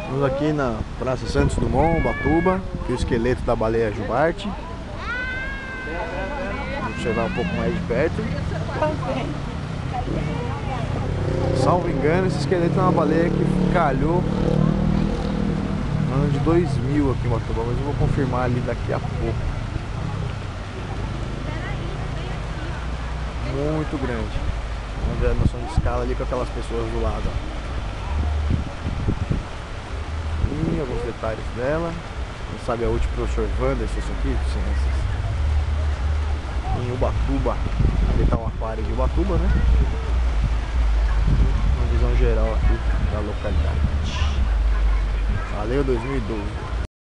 Estamos aqui na Praça Santos Dumont, Ubatuba, aqui o esqueleto da baleia jubarte. Vou observar um pouco mais de perto. Salvo engano, esse esqueleto é uma baleia que calhou no ano de 2000 aqui em Ubatuba, mas eu vou confirmar ali daqui a pouco. Muito grande. Vamos ver a noção de escala ali com aquelas pessoas do lado. E alguns detalhes dela. Quem sabe a última professor Wanderson aqui, de ciências. Em Ubatuba. Ali está um aquário de Ubatuba, né? Uma visão geral aqui da localidade. Valeu 2012.